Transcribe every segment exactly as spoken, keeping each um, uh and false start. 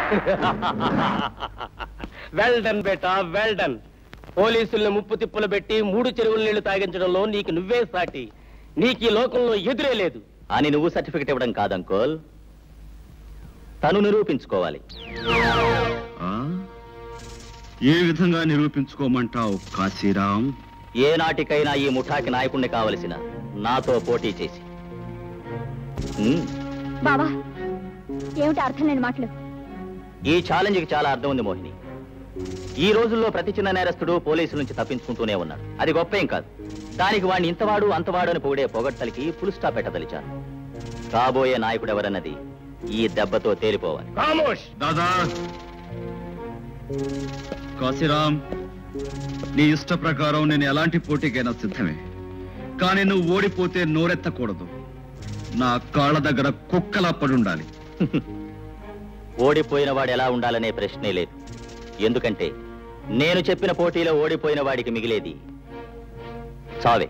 Well done బేటా, well done. పోలీసుల్ని ముప్పు తిప్పులు పెట్టి మూడు చెరువుల నీళ్లు తాగించడంలో నీకు నువ్వే సాటి. నీకు ఈ లోకంలో ఎదురే లేదు అని నువ్వు సర్టిఫికెట్ ఇవ్వడం కాదంకోల్, తను నిరూపించుకోవాలి. ఏ విధంగా నిరూపించుకోమంటావు కాశీరాం? ఏ నాటికైనా ఈ ముఠాకి నాయకుణ్ణి కావలసిన నాతో పోటీ చేసి. బావా, ఏమిటి అర్థం లేని మాటలు? ఈ ఛాలెంజ్కి చాలా అర్థం ఉంది మోహిని. ఈ రోజుల్లో ప్రతి చిన్న నేరస్తుడు పోలీసుల నుంచి తప్పించుకుంటూనే ఉన్నాడు. అది గొప్పేం కాదు. దానికి వాడిని ఇంతవాడు అంతవాడు అని పొగిడే పొగడ్తలకి ఫుల్ స్టాప్ పెట్టదలిచాను. కాబోయే నాయకుడు ఎవరన్నది ఈ దెబ్బతో తేలిపోవాలి. దాదా కాశీరాం, నీ ఇష్ట ప్రకారం నేను ఎలాంటి పోటీకైనా సిద్ధమే. కానీ నువ్వు ఓడిపోతే నోరెత్తకూడదు. నా కాళ్ళ దగ్గర కుక్కలా పడుండాలి. ఓడిపోయిన వాడు ఎలా ఉండాలనే ప్రశ్నే లేదు. ఎందుకంటే నేను చెప్పిన పోటీలో ఓడిపోయిన వాడికి మిగిలేది చావే.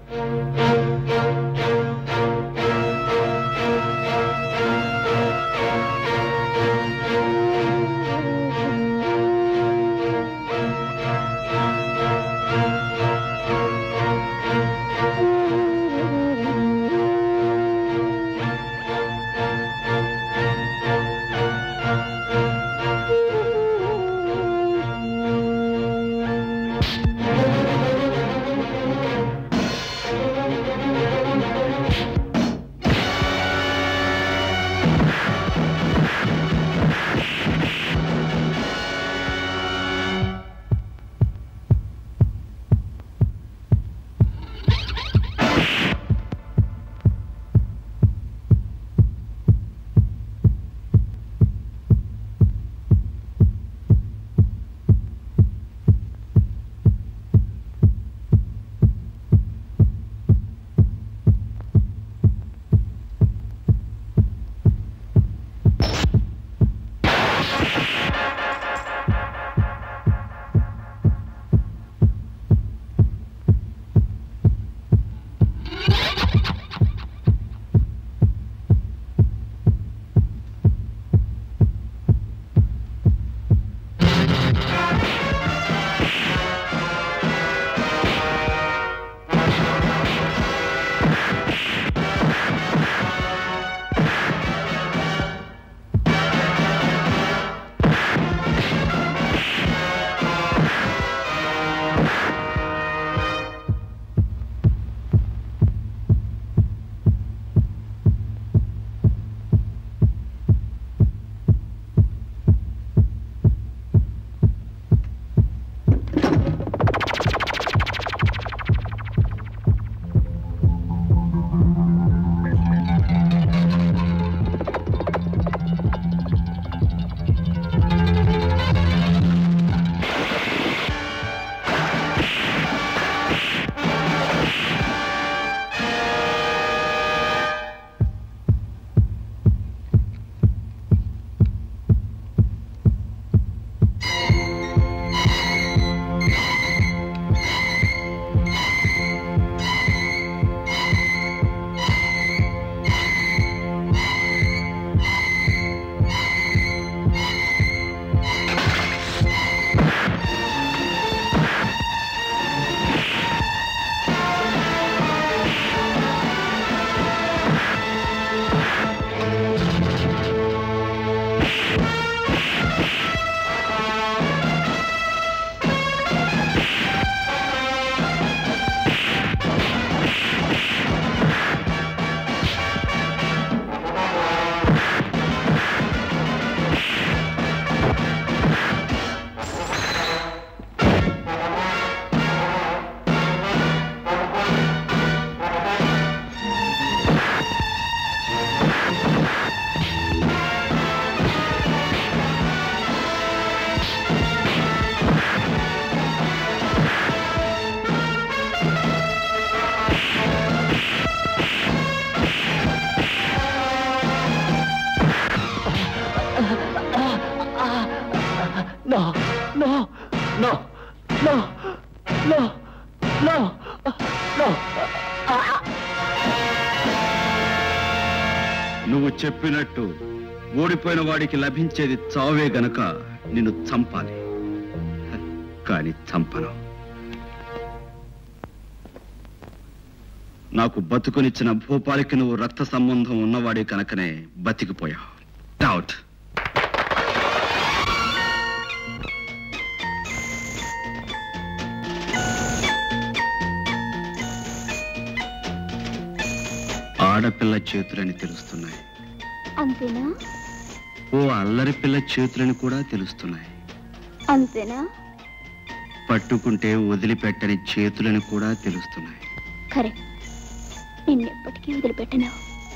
No, no, no, no, no, no, no. నువ్వు చెప్పినట్టు ఓడిపోయిన వాడికి లభించేది చావే గనక నిన్ను చంపాలి. కాని చంపను. నాకు బతుకునిచ్చిన భూపాలికి నువ్వు రక్త సంబంధం ఉన్నవాడి కనుకనే బతికిపోయావు. డౌట్. ఆడపిల్ల చేతులని తెలుస్తున్నాయి. అంతేనా? ఓ అల్లరి పిల్ల చేతులని కూడా తెలుస్తున్నాయి. అంతేనా? పట్టుకుంటే వదిలిపెట్టని చేతులని కూడా తెలుస్తున్నాయి. కరెక్ట్. నిన్నెప్పటికీ వదిలిపెట్టను.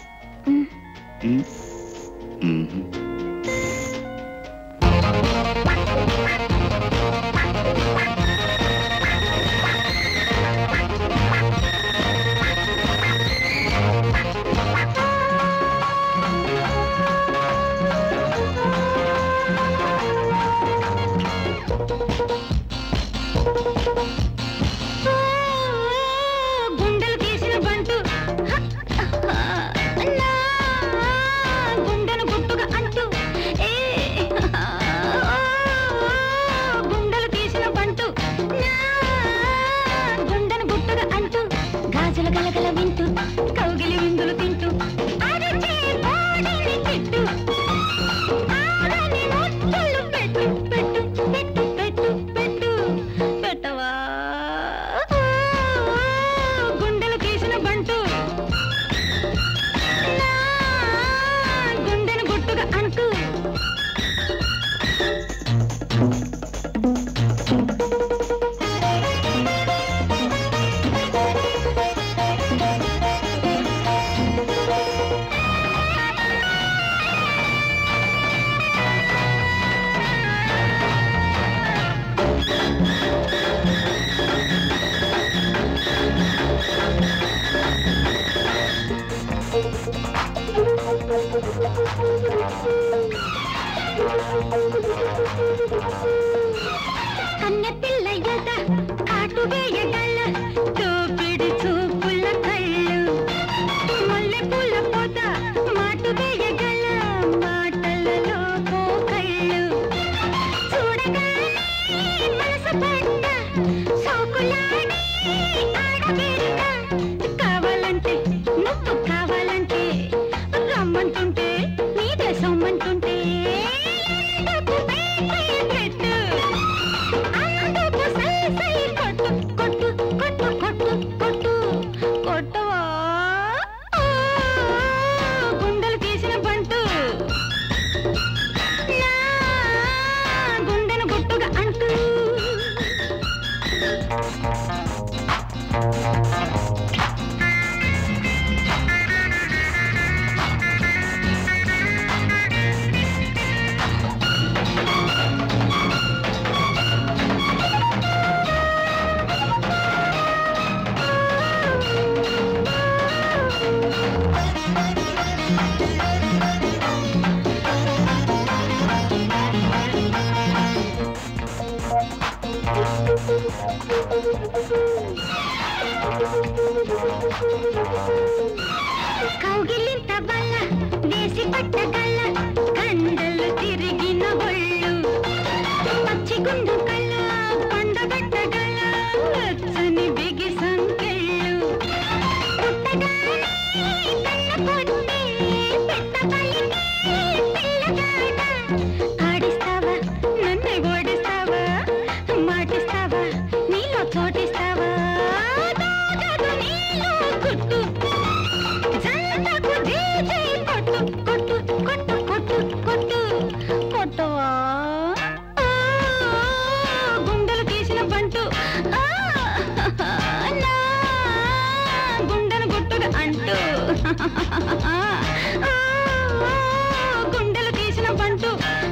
గుండెలు తీసిన బంటు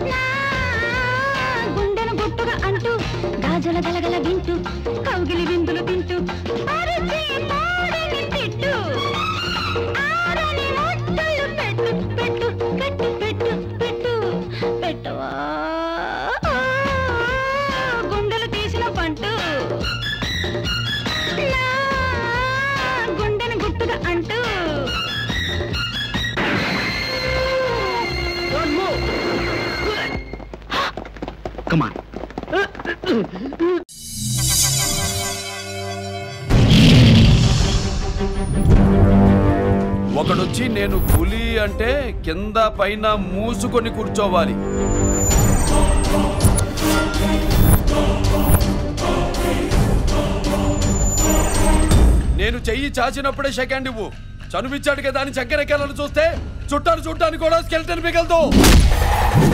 గుండెను గుట్టుగా అంటూ గాజుల గలగల వింటూ కౌగిలి విందులు తింటూ తిట్టు ఆరని ముద్దలు పెట్టు పెట్టు పెట్టు పెట్టు పెట్టు పెట్టవా గుండెలు తీసిన బంటు గుండెను గుట్టుగా అంటూ కమాన్. ఒకడొచ్చి నేను పులి అంటే కింద పైన మూసుకొని కూర్చోవాలి. నేను చెయ్యి చాచినప్పుడే సెకండ్ ఇవ్వు. చనువిచ్చాడు కదా అని చక్కెరెక్కాలని చూస్తే చుట్టాను చుట్టాను కూడా స్కెల్టన్ మిగలదు.